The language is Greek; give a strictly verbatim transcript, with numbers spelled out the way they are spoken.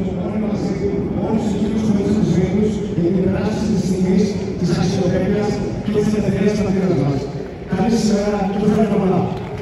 όλοι μαζί, όλους τους κύριους χωρίς τους βίους, για την περάσπιση της τιμής, της αξιοπρέπειας και της ελευθερίας των πατρίδας μας. Καλή σας ημέρα, του Φρέντο Πολλά.